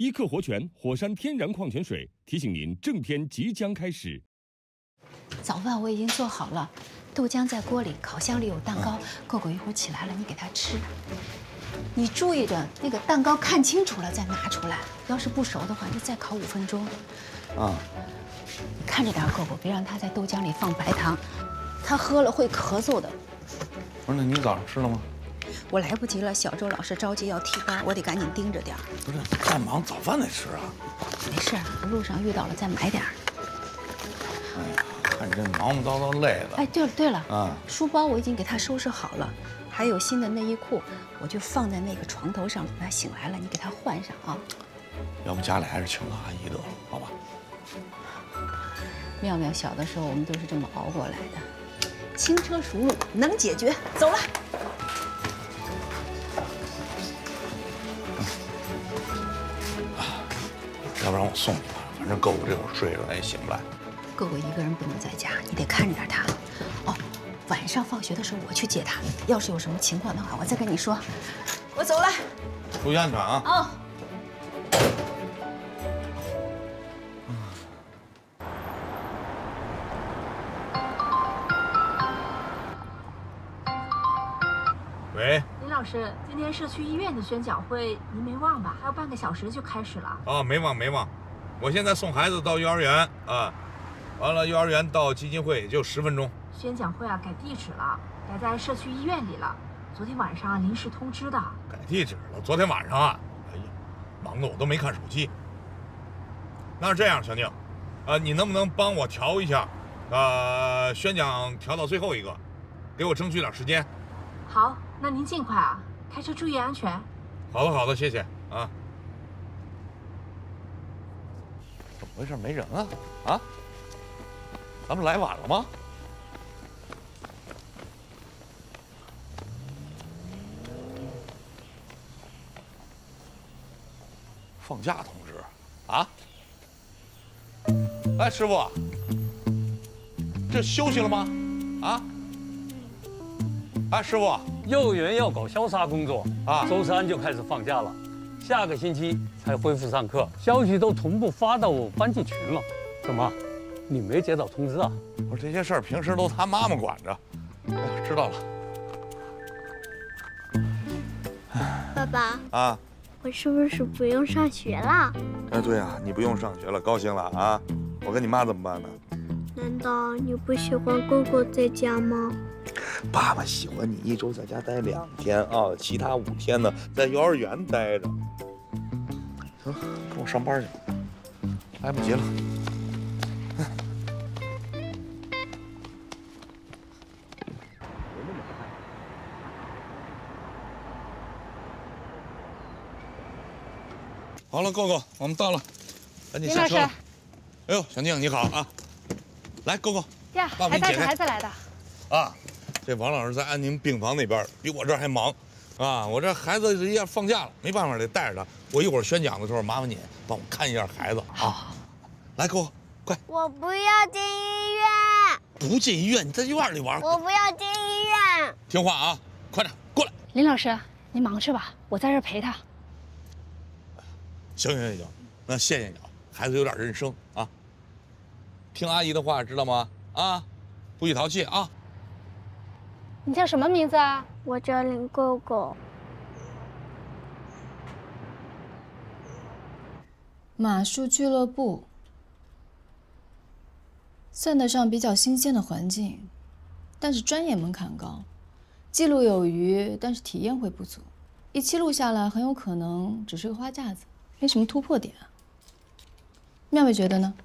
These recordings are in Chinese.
伊克活泉火山天然矿泉水提醒您，正片即将开始。 早饭我已经做好了，豆浆在锅里，烤箱里有蛋糕。狗狗一会儿起来了，你给它吃。你注意着那个蛋糕看清楚了再拿出来，要是不熟的话就再烤5分钟。 啊， 你看着点狗狗，别让它在豆浆里放白糖，它喝了会咳嗽的。 不是，那你早上吃了吗？ 我来不及了，小周老师着急要替班，我得赶紧盯着点儿。 不是，再忙早饭得吃啊。 没事，路上遇到了再买点儿。 哎呀，看你这忙忙叨叨累的。 哎，对了， 啊， 书包我已经给他收拾好了，还有新的内衣裤，我就放在那个床头上，等他醒来了，你给他换上啊。 要不家里还是请个阿姨得了，好吧？ 妙妙小的时候我们都是这么熬过来的，轻车熟路，能解决。走了。 要不然我送你吧，反正狗狗这会儿睡着，它也醒不来。 狗狗一个人不能在家，你得看着点它。哦，晚上放学的时候我去接它，要是有什么情况的话，我再跟你说。我走了， 注意安全啊！ 哦。 喂， 林老师，今天社区医院的宣讲会您没忘吧？还有半个小时就开始了。 啊，没忘。我现在送孩子到幼儿园啊，完了幼儿园到基金会也就10分钟。 宣讲会啊改地址了，改在社区医院里了。昨天晚上临时通知的。 改地址了？昨天晚上啊，哎呀，忙得我都没看手机。那是这样，小宁，你能不能帮我调一下，宣讲调到最后一个，给我争取点时间。 好，那您尽快啊，开车注意安全。 好的，谢谢啊。怎么回事？没人啊？啊？咱们来晚了吗？放假通知啊？哎，师傅，这休息了吗？啊？哎，师傅， 幼儿园要搞消杀工作啊， 周3就开始放假了，下个星期才恢复上课，消息都同步发到班级群了。怎么，你没接到通知啊？ 我说这些事儿平时都他妈妈管着。哎，知道了。 爸爸啊， 我是不是不用上学了？ 哎，对啊，你不用上学了，高兴了啊？我跟你妈怎么办呢？ 难道你不喜欢哥哥在家吗？ 爸爸喜欢你1周在家待2天啊，其他5天呢在幼儿园待着。行，跟我上班去，来不及了。好了，够，我们到了，赶紧下车。哎呦，小宁你好啊！来，够呀，还带着孩子来的。 啊，这王老师在安宁病房那边，比我这儿还忙，啊，我这孩子要放假了，没办法得带着他。我一会儿宣讲的时候，麻烦你帮我看一下孩子啊。来，够，快！ 我不要进医院。 不进医院，你在院里玩。 我不要进医院。 听话啊，快点过来。 林老师，你忙去吧，我在这儿陪他。 行，那谢谢你啊，孩子有点人生啊，听阿姨的话，知道吗？啊，不许淘气啊。 你叫什么名字啊？ 我叫林狗狗。 马术俱乐部算得上比较新鲜的环境，但是专业门槛高，记录有余，但是体验会不足。一期录下来，很有可能只是个花架子，没什么突破点啊。妙妙觉得呢？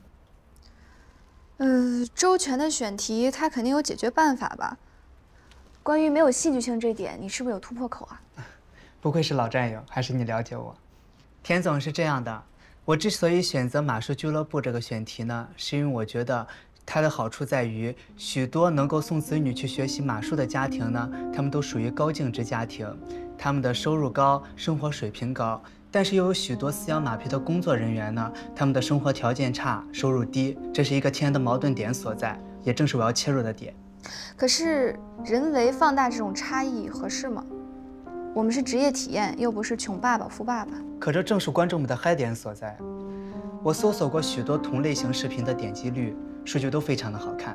周全的选题，它肯定有解决办法吧？关于没有戏剧性这点，你是不是有突破口啊？ 不愧是老战友，还是你了解我。田总是这样的，我之所以选择马术俱乐部这个选题呢，是因为我觉得它的好处在于，许多能够送子女去学习马术的家庭呢，他们都属于高净值家庭，他们的收入高，生活水平高。但是又有许多饲养马匹的工作人员呢，他们的生活条件差，收入低，这是一个天然的矛盾点所在，也正是我要切入的点。 可是人为放大这种差异合适吗？ 我们是职业体验，又不是穷爸爸富爸爸。 可这正是观众们的嗨点所在。我搜索过许多同类型视频的点击率，数据都非常的好看。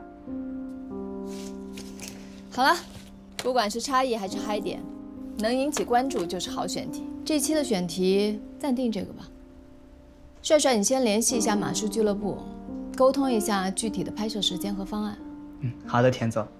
好了，不管是差异还是嗨点，能引起关注就是好选题。这期的选题暂定这个吧。帅帅，你先联系一下马术俱乐部，沟通一下具体的拍摄时间和方案。 好的，田总。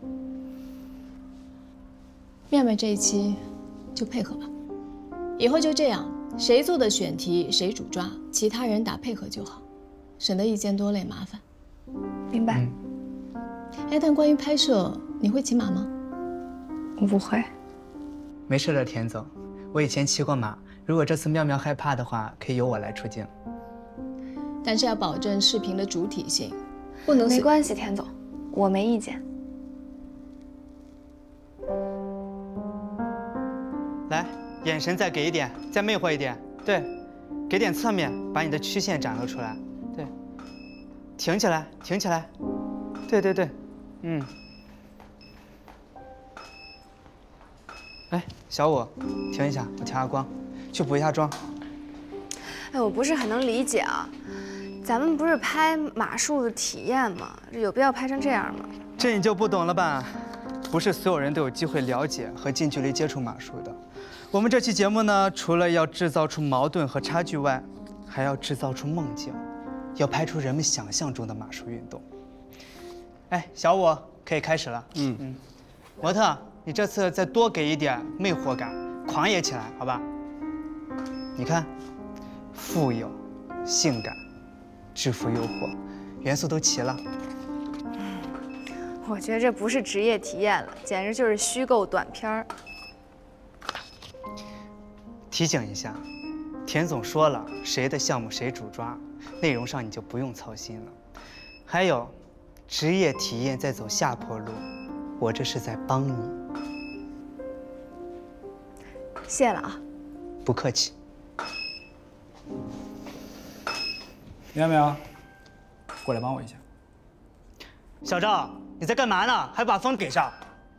面面这一期就配合吧，以后就这样，谁做的选题谁主抓，其他人打配合就好，省得一件多累麻烦。 明白。 哎，但关于拍摄，你会骑马吗？ 我不会。 没事的，田总，我以前骑过马，如果这次妙妙害怕的话，可以由我来出镜。 但是要保证视频的主体性，不能。 没关系，田总，我没意见。 来，眼神再给一点，再魅惑一点，对，给点侧面，把你的曲线展露出来，对，挺起来，挺起来，对对对，哎，小五，停一下，我调下光，去补一下妆。 哎，我不是很能理解啊，咱们不是拍马术的体验吗？有必要拍成这样吗？ 这你就不懂了吧？不是所有人都有机会了解和近距离接触马术的。我们这期节目呢，除了要制造出矛盾和差距外，还要制造出梦境，要拍出人们想象中的马术运动。哎，小五，可以开始了。模特，你这次再多给一点魅惑感，狂野起来，好吧？你看，富有、性感、制服诱惑，元素都齐了。 我觉得这不是职业体验了，简直就是虚构短片儿。 提醒一下，田总说了，谁的项目谁主抓，内容上你就不用操心了。还有，职业体验在走下坡路，我这是在帮你。 谢了啊。 不客气。 苗苗，过来帮我一下。 小赵，你在干嘛呢？还把风给上。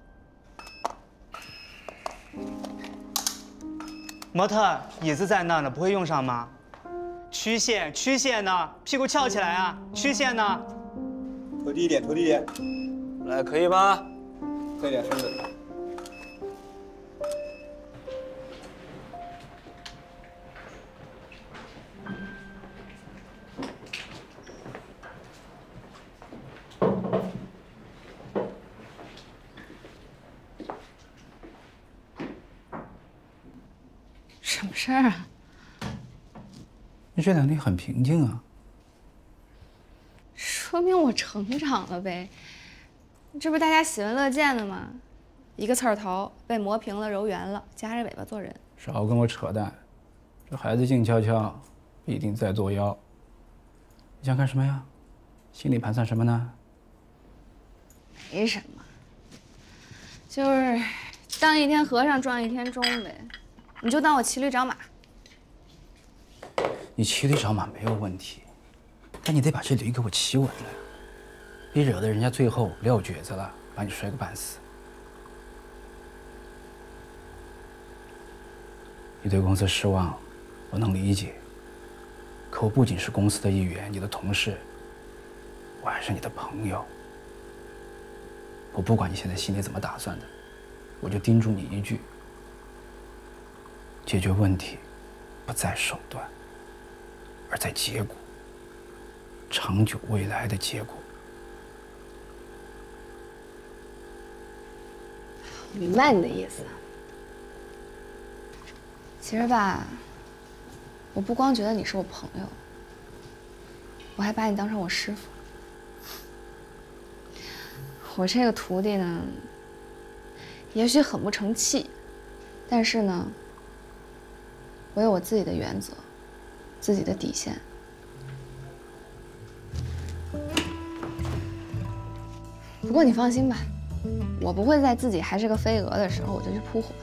模特，椅子在那呢，不会用上吗？曲线，曲线呢？屁股翘起来啊！曲线呢？ 头低一点，头低一点。 来，可以吗？ 侧一点身子。 什么事儿啊？ 你这两天很平静啊。 说明我成长了呗，这不是大家喜闻乐见的吗？一个刺儿头被磨平了、揉圆了，夹着尾巴做人。 少跟我扯淡，这孩子静悄悄，必定在作妖。你想干什么呀？心里盘算什么呢？ 没什么，就是当一天和尚撞一天钟呗。你就当我骑驴找马。 你骑驴找马没有问题，但你得把这驴给我骑稳了，别惹得人家最后撂蹶子了，把你摔个半死。你对公司失望，我能理解。可我不仅是公司的一员，你的同事，我还是你的朋友。我不管你现在心里怎么打算的，我就叮嘱你一句：解决问题不在手段，而在结果，长久未来的结果。 我明白你的意思。其实吧，我不光觉得你是我朋友，我还把你当成我师傅。我这个徒弟呢，也许很不成器，但是呢，我有我自己的原则，自己的底线。不过你放心吧，我不会在自己还是个飞蛾的时候我就去扑火的。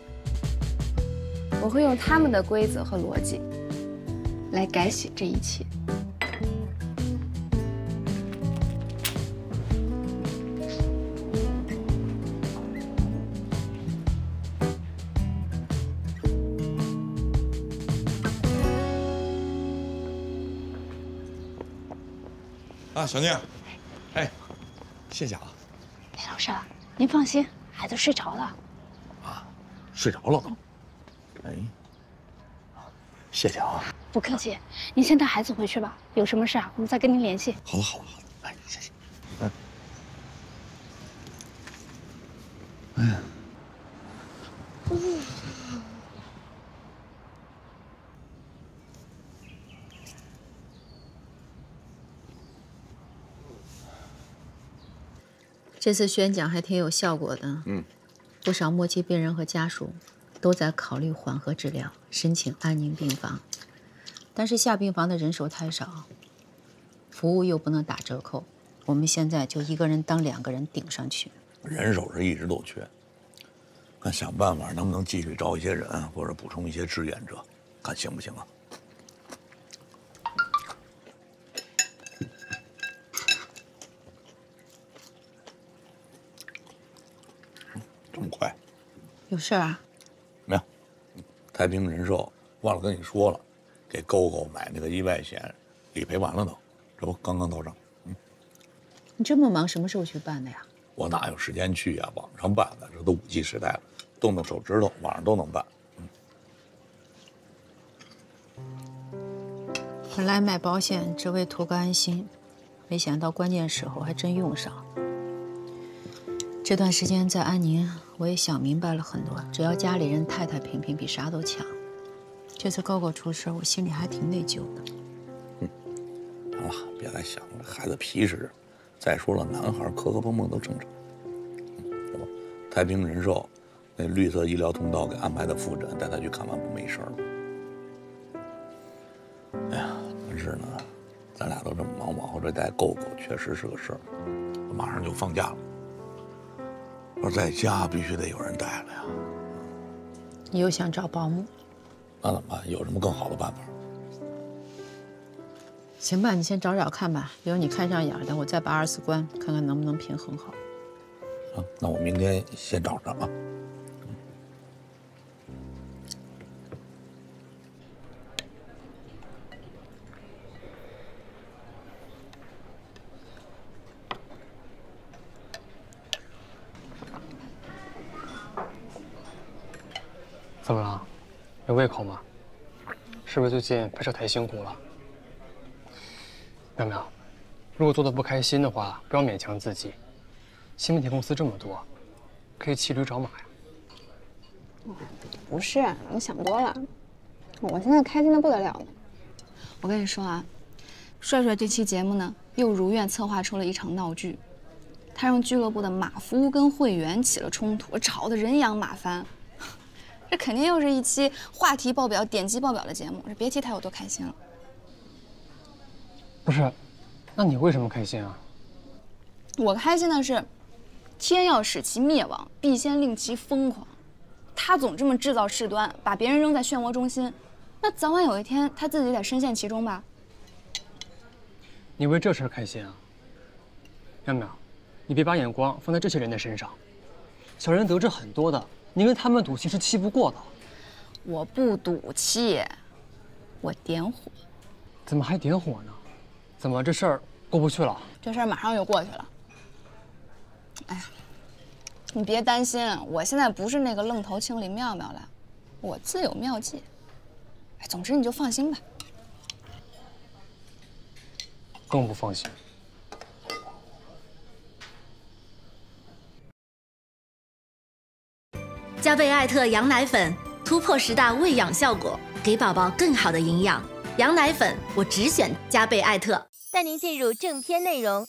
我会用他们的规则和逻辑来改写这一切。 啊，小宁，哎，谢谢啊。 哎，老师，您放心，孩子睡着了。 啊，睡着了都。哎，谢谢啊。 不客气，您先带孩子回去吧。有什么事啊，我们再跟您联系。 好了好了好了，哎，谢谢。嗯。哎呀。 这次宣讲还挺有效果的，不少末期病人和家属都在考虑缓和治疗，申请安宁病房，但是下病房的人手太少，服务又不能打折扣，我们现在就一个人当2个人顶上去。 人手是一直都缺，看想办法能不能继续招一些人，或者补充一些志愿者，看行不行啊？这么快？ 有事儿啊？ 没有，太平人寿忘了跟你说了，给勾勾买那个意外险，理赔完了都，这不刚刚到账。 你这么忙，什么时候去办的呀？ 我哪有时间去呀？网上办的，这都5G 时代了，动动手指头，网上都能办。 本来买保险只为图个安心，没想到关键时候还真用上。这段时间在安宁，我也想明白了很多。只要家里人太太平平，比啥都强。这次高高出事，我心里还挺内疚的。 行了，别再想了，孩子皮实。再说了，男孩磕磕碰碰都正常。这不，太平人寿那绿色医疗通道给安排的复诊，带他去看完不没事了。哎呀，但是呢，咱俩都这么忙，往后这带够够确实是个事儿。马上就放假了。我在家必须得有人带了呀。 你又想找保姆？ 那怎么办？有什么更好的办法？ 行吧，你先找找看吧。有你看上眼的，我再把24关，看看能不能平衡好。 啊，那我明天先找找啊。 怎么了？有胃口吗？是不是最近拍摄太辛苦了？苗苗，如果做的不开心的话，不要勉强自己。新媒体公司这么多，可以骑驴找马呀。 不是，我想多了。我现在开心的不得了呢。我跟你说啊，帅帅这期节目呢，又如愿策划出了一场闹剧。他让俱乐部的马服务跟会员起了冲突，吵得人仰马翻。这肯定又是一期话题爆表、点击爆表的节目，这别提他有多开心了。 不是，那你为什么开心啊？ 我开心的是，天要使其灭亡，必先令其疯狂。他总这么制造事端，把别人扔在漩涡中心，那早晚有一天他自己得深陷其中吧？ 你为这事儿开心啊？苗苗，你别把眼光放在这些人的身上，小人得志很多的。你跟他们赌气是气不过的。 我不赌气，我点火。 怎么还点火呢？怎么这事儿过不去了？ 这事儿马上就过去了。哎呀，你别担心，我现在不是那个愣头青里妙妙了，我自有妙计。哎，总之你就放心吧。 更不放心。 加倍艾特羊奶粉突破10大喂养效果，给宝宝更好的营养。羊奶粉我只选加倍艾特。 带您进入正片内容。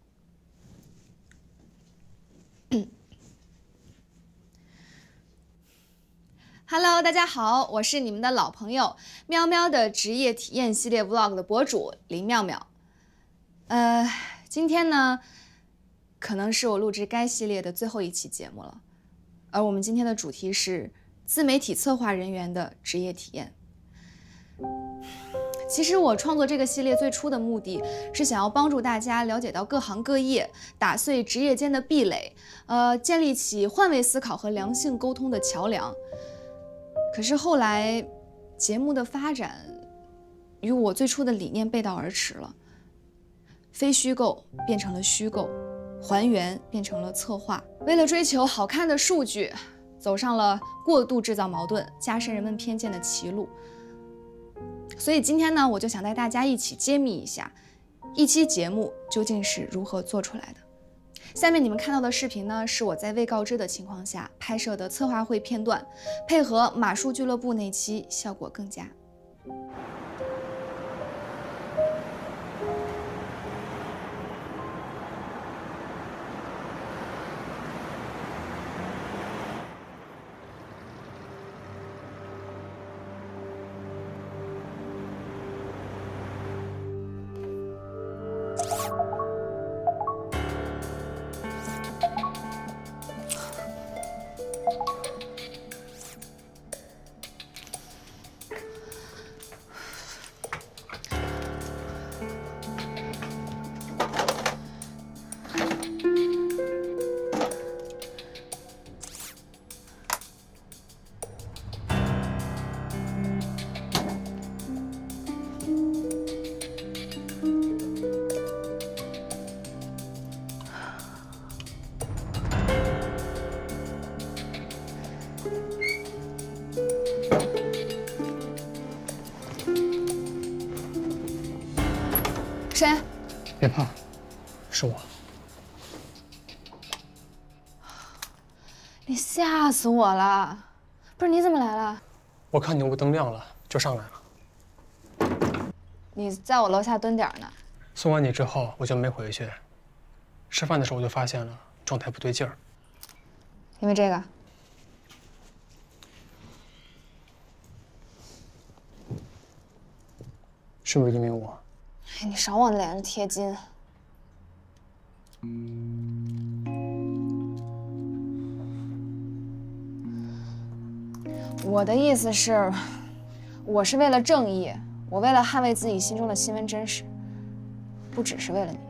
Hello， 大家好，我是你们的老朋友喵喵的职业体验系列 Vlog 的博主林妙妙。今天呢，可能是我录制该系列的最后一期节目了。而我们今天的主题是自媒体策划人员的职业体验。其实我创作这个系列最初的目的是想要帮助大家了解到各行各业，打碎职业间的壁垒，建立起换位思考和良性沟通的桥梁。可是后来，节目的发展与我最初的理念背道而驰了。 非虚构变成了虚构，还原变成了策划。为了追求好看的数据，走上了过度制造矛盾、加深人们偏见的歧路。所以今天呢，我就想带大家一起揭秘一下，一期节目究竟是如何做出来的。下面你们看到的视频呢，是我在未告知的情况下拍摄的策划会片段，配合马术俱乐部那期，效果更佳。谁？ 别怕，是我。 你吓死我了！不是你怎么来了？ 我看你屋灯亮了，就上来了。 你在我楼下蹲点呢。 送完你之后，我就没回去。吃饭的时候我就发现了状态不对劲儿。 因为这个。 是不是因为我？ 哎，你少往脸上贴金。我的意思是，我是为了正义，我为了捍卫自己心中的新闻真实，不只是为了你。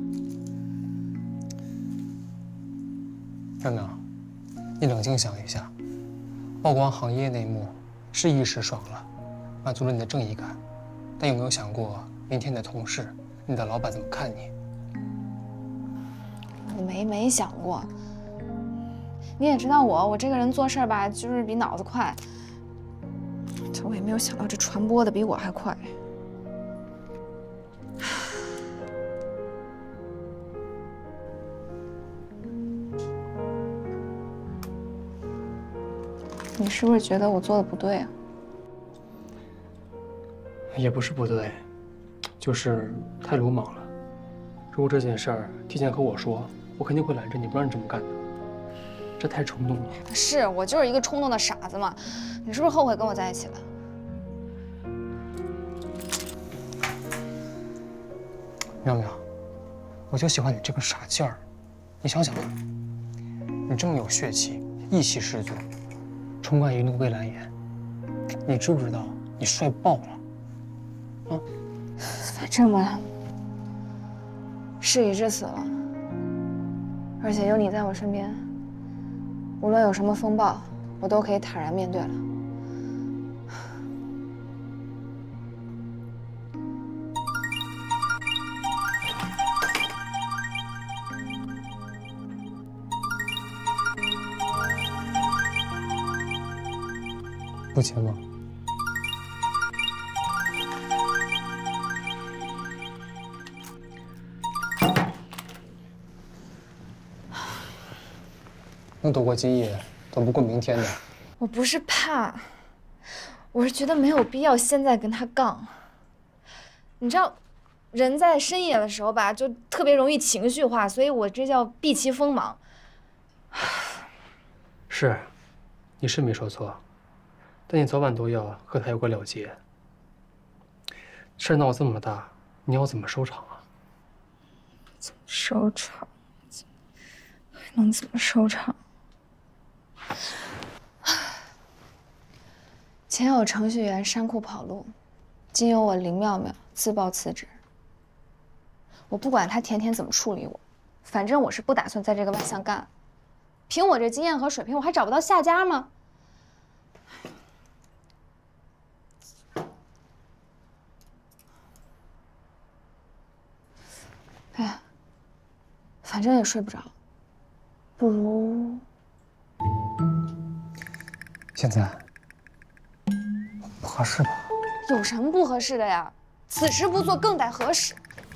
淼淼，你冷静想一下，曝光行业内幕是一时爽了，满足了你的正义感，但有没有想过明天你的同事、你的老板怎么看你？ 我没想过。你也知道我这个人做事吧，就是比脑子快。我也没有想到这传播的比我还快。你是不是觉得我做的不对啊？ 也不是不对，就是太鲁莽了。如果这件事儿提前和我说，我肯定会拦着你，不让你这么干的。这太冲动了。 是我就是一个冲动的傻子嘛。你是不是后悔跟我在一起了？ 淼淼，我就喜欢你这个傻劲儿。你想想看，你这么有血气，义气十足，冲冠一怒为蓝颜，你知不知道你帅爆了？啊！ 反正嘛，事已至此了，而且有你在我身边，无论有什么风暴，我都可以坦然面对了。 不接吗？能躲过今夜，躲不过明天的。 我不是怕，我是觉得没有必要现在跟他杠。你知道，人在深夜的时候吧，就特别容易情绪化，所以我这叫避其锋芒。 是，你是没说错，但你早晚都要和他有个了结。事儿闹这么大，你要怎么收场啊？ 怎么收场？还能怎么收场？前有程序员山库跑路，今有我林妙妙自曝辞职。我不管他甜甜怎么处理我，反正我是不打算在这个外向干。凭我这经验和水平，我还找不到下家吗？ 反正也睡不着，不如现在不合适吧？ 有什么不合适的呀？此时不做，更待何时？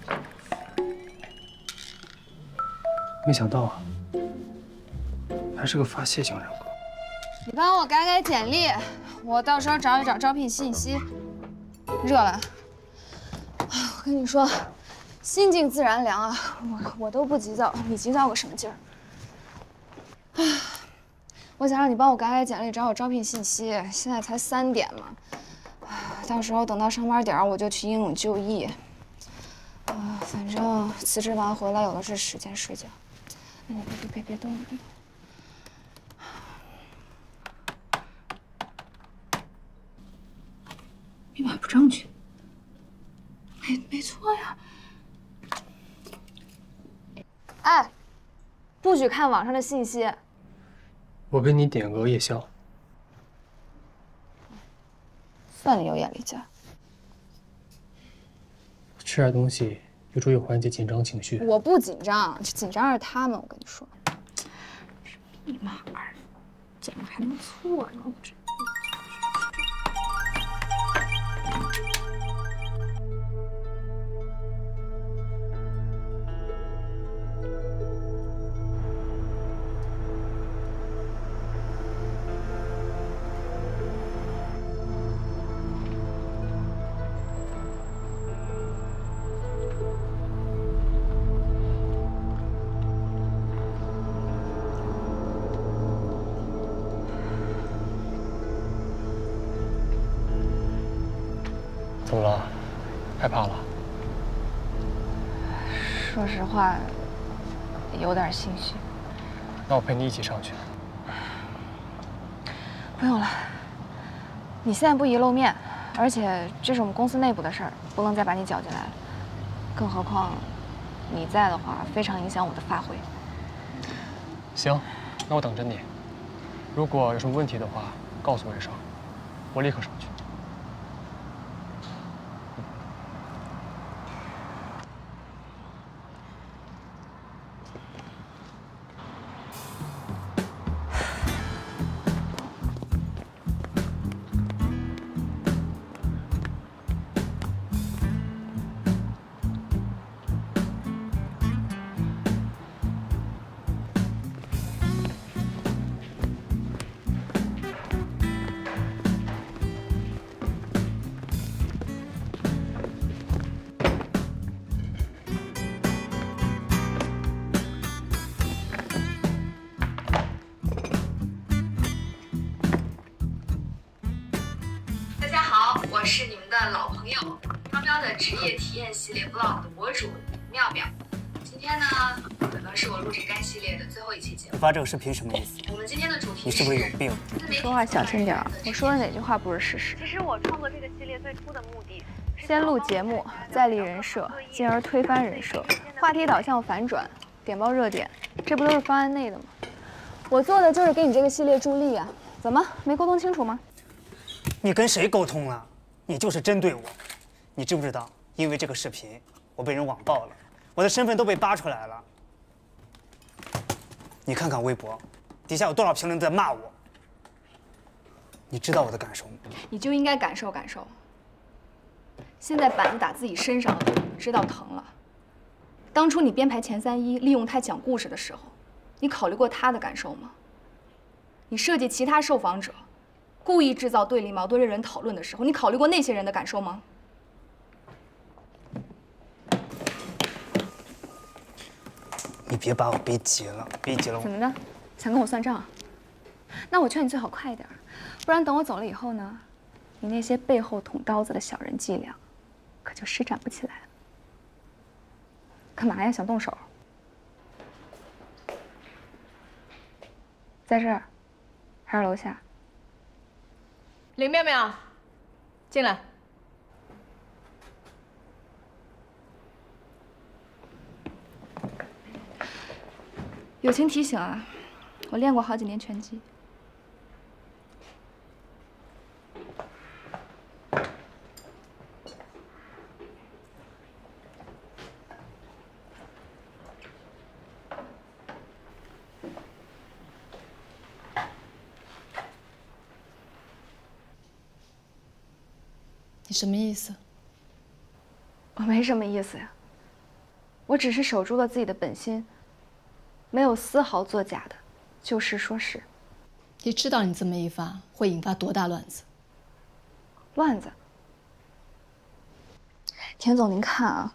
没想到啊，还是个发泄型人格。 你帮我改改简历，我到时候找一找招聘信息。热了，我跟你说，心静自然凉啊！我都不急躁，你急躁个什么劲儿？我想让你帮我改改简历，找找招聘信息。现在才3点嘛，到时候等到上班点儿，我就去英勇就义。反正辞职完回来有的是时间睡觉。哎，你别动，别动。密码不正确。没错呀。哎，不许看网上的信息。 我给你点个夜宵。 算你有眼力劲儿。 吃点东西有助于缓解紧张情绪。 我不紧张，紧张是他们。我跟你说，密码怎么还能错呢？我这。 怎么了？害怕了？ 说实话，有点心虚。 那我陪你一起上去。 不用了，你现在不宜露面，而且这是我们公司内部的事儿，不能再把你搅进来了。更何况，你在的话，非常影响我的发挥。 行，那我等着你。如果有什么问题的话，告诉我一声，我立刻上去。 我是你们的老朋友，喵喵的职业体验系列 vlog 的博主妙妙。今天呢，可能是我录制该系列的最后一期节目。 发这个视频什么意思？ 我们今天的主题你是不是有病？ 说话小心点儿，我说的哪句话不是事实？ 其实我创作这个系列最初的目的， 先录节目，再立人设，进而推翻人设，话题导向反转，点爆热点，这不都是方案内的吗？我做的就是给你这个系列助力啊！怎么没沟通清楚吗？ 你跟谁沟通了？你就是针对我。你知不知道？因为这个视频，我被人网暴了，我的身份都被扒出来了。你看看微博，底下有多少评论在骂我。你知道我的感受吗？ 你就应该感受感受。现在板子打自己身上了，知道疼了。当初你编排前3一利用他讲故事的时候，你考虑过他的感受吗？你设计其他受访者，故意制造对立矛盾让人讨论的时候，你考虑过那些人的感受吗？ 你别把我逼急了，逼急了我。 怎么的？想跟我算账？那我劝你最好快一点，不然等我走了以后呢，你那些背后捅刀子的小人伎俩，可就施展不起来了。干嘛呀？想动手？在这儿，还是楼下？ 林妙妙，进来。 友情提醒啊，我练过好几年拳击。 你什么意思？ 我没什么意思呀，我只是守住了自己的本心，没有丝毫作假的，就事说事。 你知道你这么一发会引发多大乱子？ 乱子？田总，您看啊，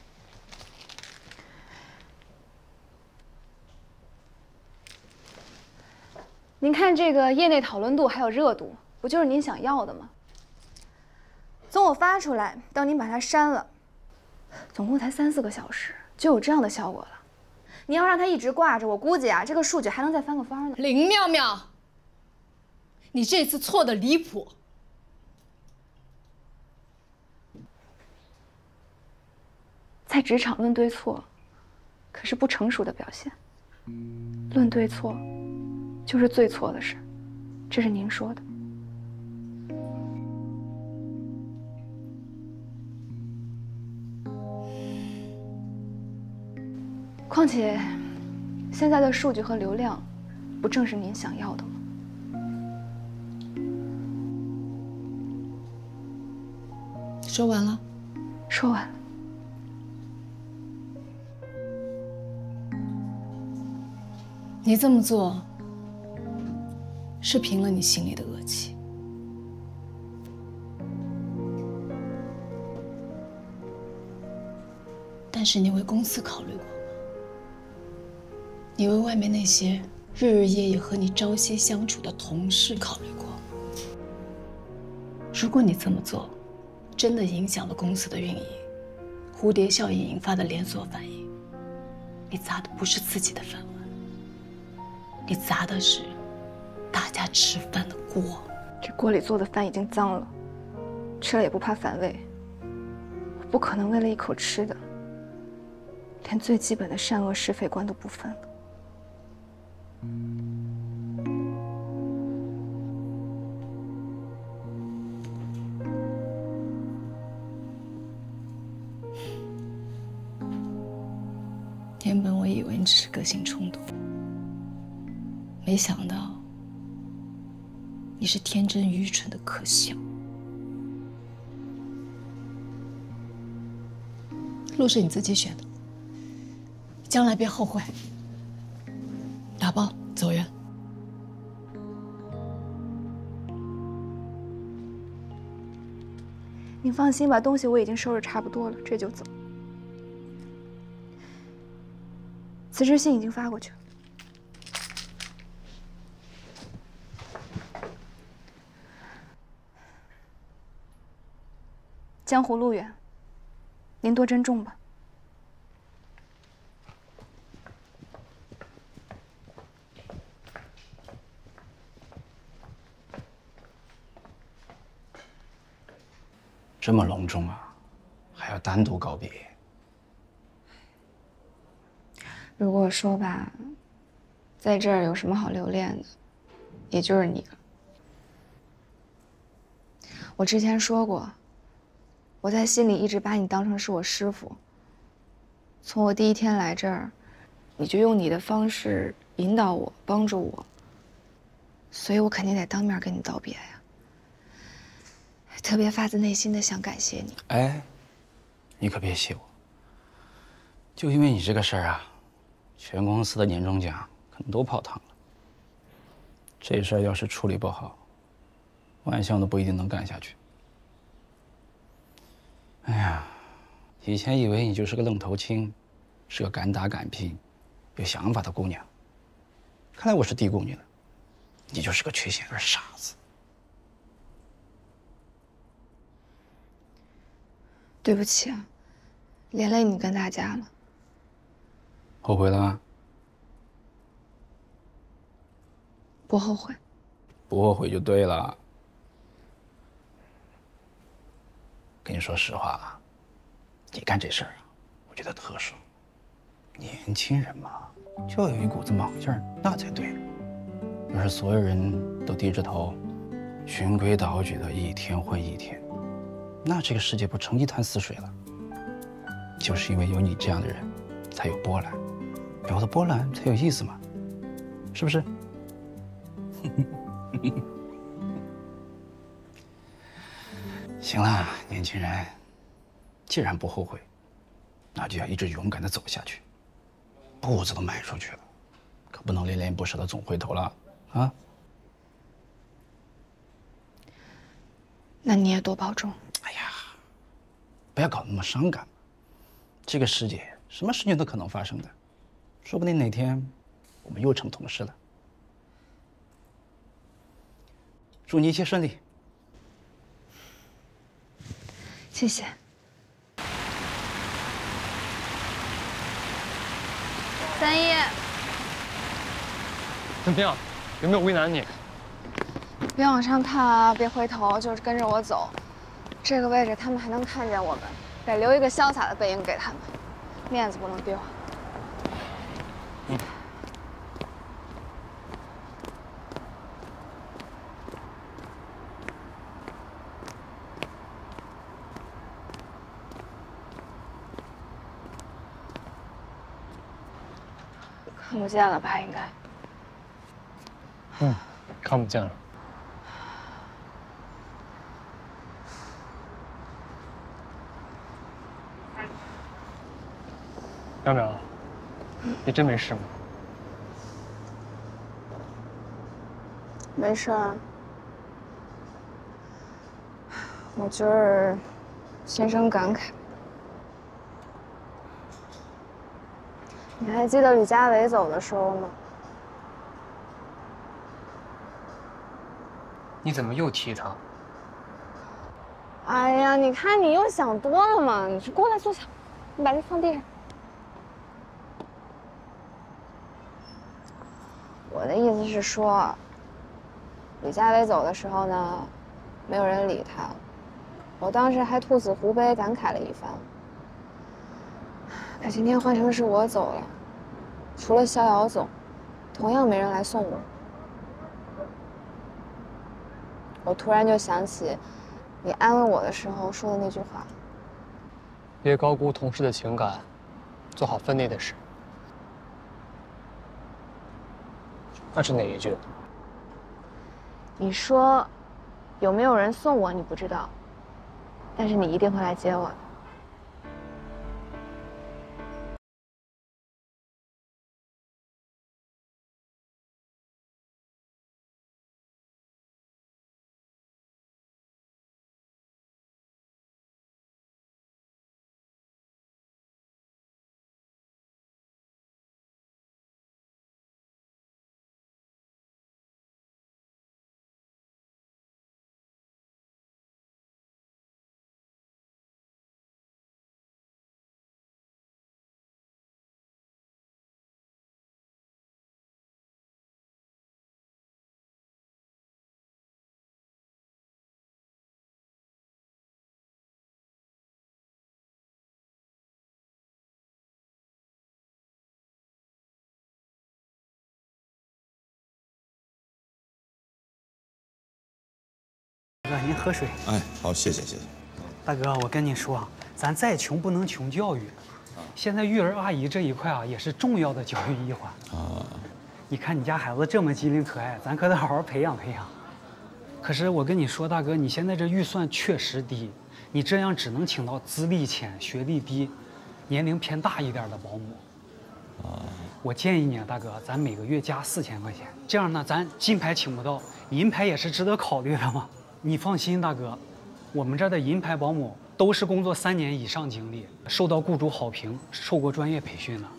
您看这个业内讨论度还有热度，不就是您想要的吗？从我发出来到您把它删了，总共才3、4个小时，就有这样的效果了。你要让它一直挂着，我估计啊，这个数据还能再翻个番呢。 林妙妙，你这次错的离谱。 在职场论对错，可是不成熟的表现。论对错，就是最错的事，这是您说的。况且，现在的数据和流量，不正是您想要的吗？ 说完了。 说完了。 你这么做，是平了你心里的恶气。但是你为公司考虑过吗？你为外面那些日日夜夜和你朝夕相处的同事考虑过吗？如果你这么做，真的影响了公司的运营，蝴蝶效应引发的连锁反应，你砸的不是自己的饭碗。你砸的是大家吃饭的锅， 这锅里做的饭已经脏了，吃了也不怕反胃。我不可能为了一口吃的，连最基本的善恶是非观都不分了。 原本我以为你只是个性冲动。没想到，你是天真愚蠢的可笑。路是你自己选的，将来别后悔。打包走人。 您放心吧，东西我已经收拾差不多了，这就走。辞职信已经发过去了。江湖路远，您多珍重吧。 这么隆重啊，还要单独告别。 如果说吧，在这儿有什么好留恋的，也就是你了。我之前说过，我在心里一直把你当成是我师傅。从我第一天来这儿，你就用你的方式引导我、帮助我，所以我肯定得当面跟你道别呀。特别发自内心的想感谢你。 哎，你可别谢我。就因为你这个事儿啊，全公司的年终奖可能都泡汤了。这事儿要是处理不好，万象都不一定能干下去。哎呀，以前以为你就是个愣头青，是个敢打敢拼、有想法的姑娘，看来我是低估你了。你就是个缺心眼傻子。 对不起啊，连累你跟大家了。 后悔了？ 不后悔。 不后悔就对了。跟你说实话啊，你干这事儿啊，我觉得特殊。年轻人嘛，就要有一股子莽劲儿，那才对。要是所有人都低着头，循规蹈矩的一天混一天，那这个世界不成一潭死水了。就是因为有你这样的人，才有波澜，有了波澜才有意思嘛，是不是？ 行了，年轻人，既然不后悔，那就要一直勇敢地走下去。步子都迈出去了，可不能恋恋不舍的总回头了啊！ 那你也多保重。 哎呀，不要搞那么伤感。这个世界什么事情都可能发生的，说不定哪天我们又成同事了。祝你一切顺利。 谢谢。三一， 怎么样？有没有为难你？ 别往上看啊，别回头，就是跟着我走。这个位置他们还能看见我们，得留一个潇洒的背影给他们，面子不能丢。 嗯。 看不见了吧？应该。 嗯，看不见了。淼淼，你真没事吗？ 没事儿。我今儿心生感慨。你还记得李佳伟走的时候吗？ 你怎么又提他？ 哎呀，你看你又想多了嘛！你过来坐下，你把这放地上。我的意思是说，李佳伟走的时候呢，没有人理他，我当时还兔死狐悲，感慨了一番。可今天换成是我走了，除了逍遥总，同样没人来送我。我突然就想起，你安慰我的时候说的那句话： 别高估同事的情感，做好分内的事。那是哪一句？ 你说，有没有人送我你不知道，但是你一定会来接我的。 大哥，您喝水。 哎，好，谢谢。 大哥，我跟你说，咱再穷不能穷教育。现在育儿阿姨这一块啊，也是重要的教育一环啊。你看你家孩子这么机灵可爱，咱可得好好培养培养。可是我跟你说，大哥，你现在这预算确实低，你这样只能请到资历浅、学历低、年龄偏大一点的保姆。我建议你啊，大哥，咱每个月加4000块钱，这样呢，咱金牌请不到，银牌也是值得考虑的嘛。你放心，大哥，我们这儿的银牌保姆都是工作3年以上经历，受到雇主好评，受过专业培训的。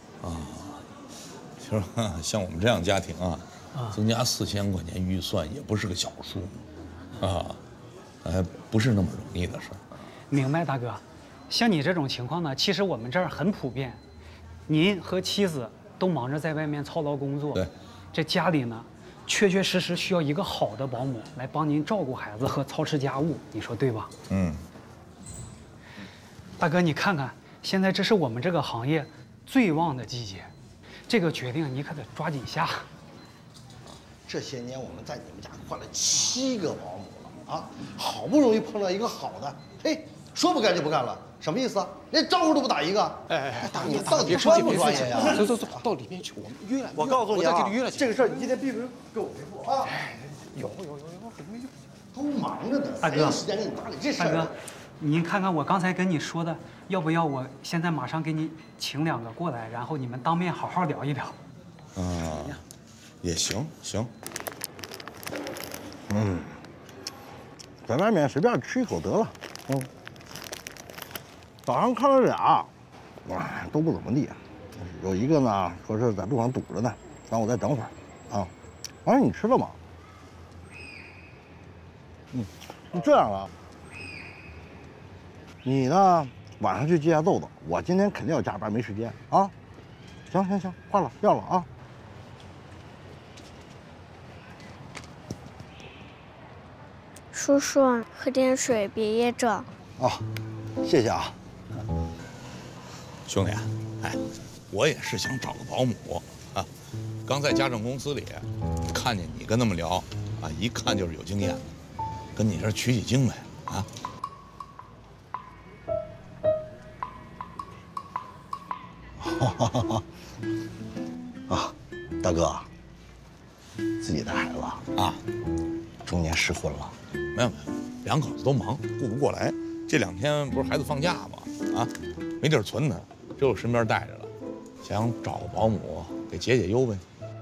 其实像我们这样家庭啊，增加4000块钱预算也不是个小数目，不是那么容易的事儿。 明白，大哥。像你这种情况呢，其实我们这儿很普遍。您和妻子都忙着在外面操劳工作， 对， 这家里呢，确确实实需要一个好的保姆来帮您照顾孩子和操持家务，你说对吧？ 嗯。 大哥，你看看，现在这是我们这个行业最旺的季节，这个决定你可得抓紧下。 这些年我们在你们家换了7个保姆了啊，好不容易碰到一个好的，嘿，说不干就不干了。什么意思啊？连招呼都不打一个！大哥，你到底专不专业呀？ 走，到里面去，我们约了。 我告诉你啊， 我再给你约了。 这个事儿你得必须给我回复啊！ 有， 都忙着呢， 大哥， 没有时间给你搭理这事儿。 大哥，您看看我刚才跟你说的，要不要我现在马上给你请2个过来，然后你们当面好好聊一聊？ 也行。 在外面随便吃一口得了。早上看了俩，都不怎么地。有一个呢说是在路上堵着呢，让我再等会儿啊。完了，你吃了吗？你这样啊，你呢晚上去接下豆豆，我今天肯定要加班，没时间啊。行，换了，要了啊。 叔叔，喝点水，别噎着。 谢谢啊。 兄弟，我也是想找个保姆啊。刚在家政公司里看见你跟他们聊啊，一看就是有经验的，跟你这取取经呗啊。 大哥，自己的孩子啊，中年失婚了。 没有，两口子都忙，顾不过来。这2天不是孩子放假吗？啊，没地儿存他，只有身边带着了。想找个保姆给解解忧呗。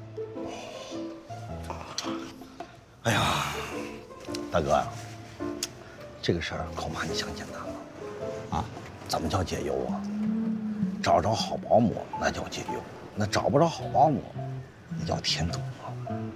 哎呀，大哥啊，这个事儿恐怕你想简单了。怎么叫解忧啊？找着好保姆那叫解忧，那找不着好保姆，那叫添堵啊。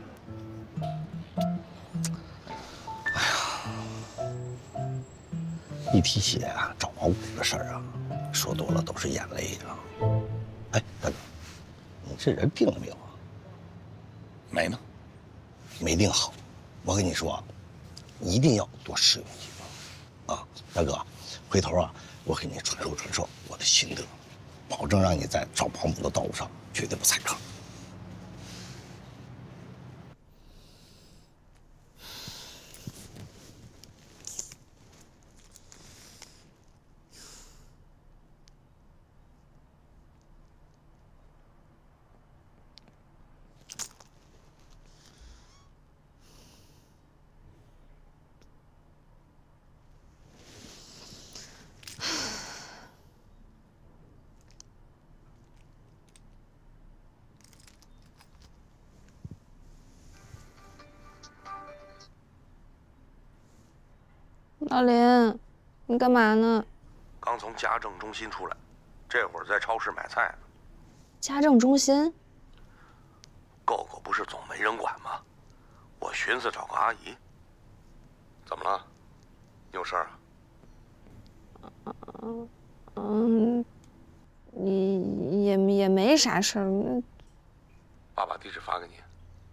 一提起找保姆的事儿啊，说多了都是眼泪啊。哎，大哥，你这人定了没有啊？ 没呢， 没定好。我跟你说，一定要多试用几个啊，大哥，回头啊，我给你传授我的心得，保证让你在找保姆的道路上绝对不踩坑。 老林，你干嘛呢？ 刚从家政中心出来，这会儿在超市买菜呢。 家政中心？ 狗狗不是总没人管吗？我寻思找个阿姨。怎么了？你有事儿啊？ 也没啥事儿。 爸把地址发给你。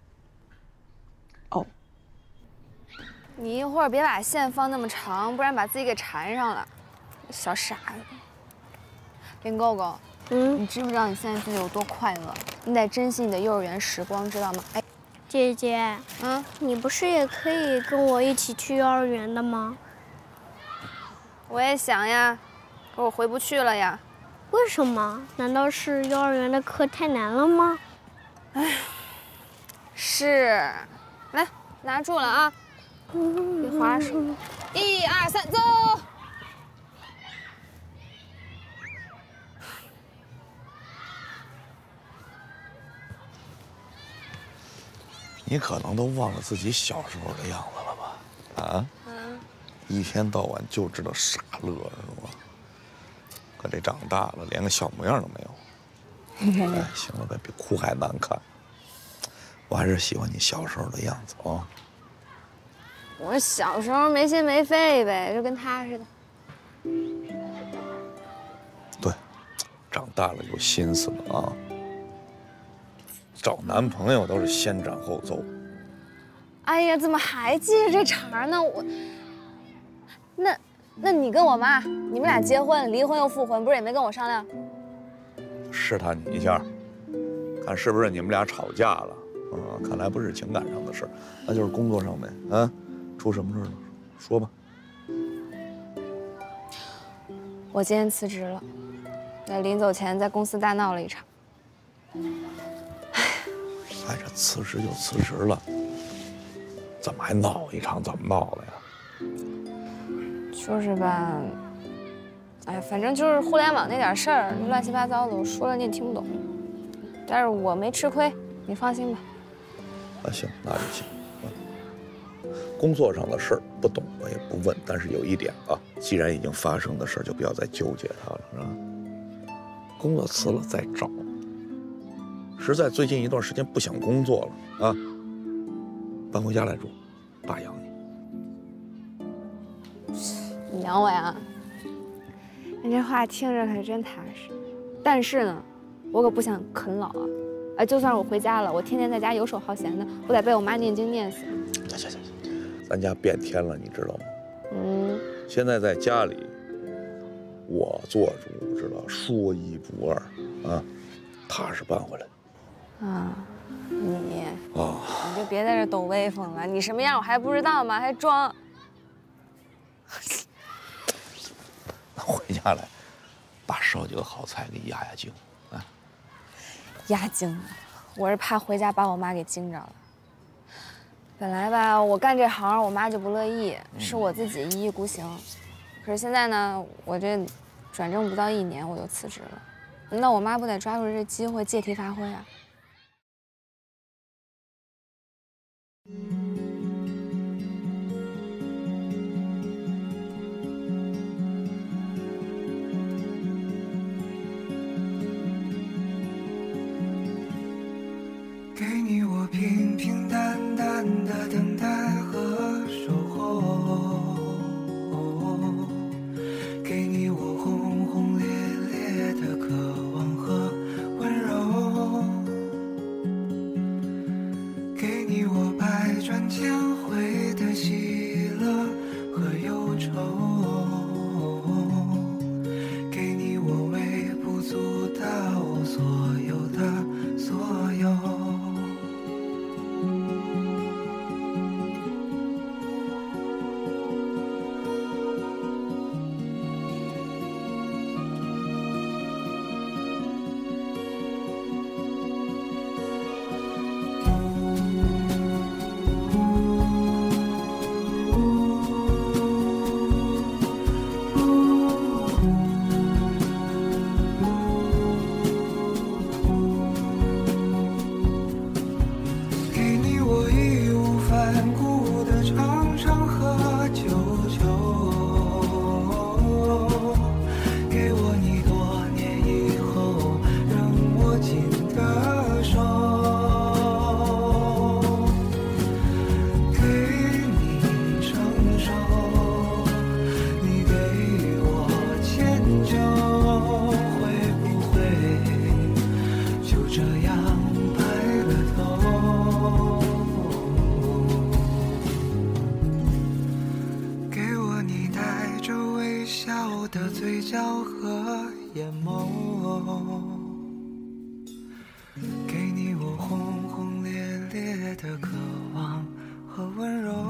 哦。你一会儿别把线放那么长，不然把自己给缠上了。小傻子。林狗狗，你知不知道你现在自己有多快乐？你得珍惜你的幼儿园时光，知道吗？哎， 姐姐，你不是也可以跟我一起去幼儿园的吗？ 我也想呀，可我回不去了呀。 为什么？难道是幼儿园的课太难了吗？ 哎，是。来，拿住了啊！别划手。1、2、3，走！ 你可能都忘了自己小时候的样子了吧？啊？一天到晚就知道傻乐是吧？可这长大了，连个小模样都没有。哎，行了，别比哭还难看。我还是喜欢你小时候的样子啊。 我小时候没心没肺呗，就跟他似的。 对，长大了有心思了啊。找男朋友都是先斩后奏。 哎呀，怎么还记着这茬呢？我，那你跟我妈，你们俩结婚、离婚又复婚，不是也没跟我商量？ 试探你一下，看是不是你们俩吵架了？看来不是情感上的事，那就是工作上面啊。出什么事了？说吧。 我今天辞职了，在临走前在公司大闹了一场。 哎，这辞职就辞职了， 怎么还闹一场？怎么闹的呀？ 就是吧，哎，反正就是互联网那点事儿，乱七八糟的，我说了你也听不懂。但是我没吃亏，你放心吧。 啊，行，那就行。工作上的事儿不懂我也不问，但是有一点啊，既然已经发生的事儿，就不要再纠结它了，是吧？工作辞了再找。实在最近一段时间不想工作了啊，搬回家来住，爸养你。 你养我呀？你这话听着可真踏实。但是呢，我可不想啃老啊！哎，就算是我回家了，我天天在家游手好闲的，我得被我妈念经念死。 行，咱家变天了，你知道吗？ 嗯。 现在在家里，我做主，知道说一不二啊，踏实搬回来。 啊，你就别在这抖威风了，你什么样我还不知道吗？还装。 回家来，爸烧几个好菜给你压压惊，啊。 压惊，我是怕回家把我妈给惊着了。本来吧，我干这行，我妈就不乐意，是我自己一意孤行。可是现在呢，我这转正不到1年，我就辞职了。那我妈不得抓住这机会借题发挥啊？ 给你我平平淡淡的等待和守候，给你我轰轰烈烈的渴望和温柔，给你我百转千回的喜乐和忧愁，给你我微不足道所有的所有。的嘴角和眼眸，给你我轰轰烈烈的渴望和温柔，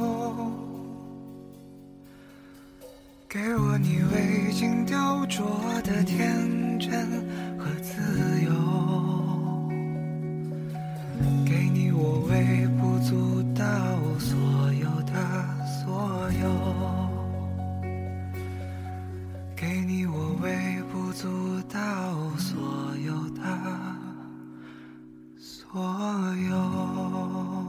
给我你未经雕琢的天真和自由，给你我微不足道所有的所有，给你我微不足道所有的所有。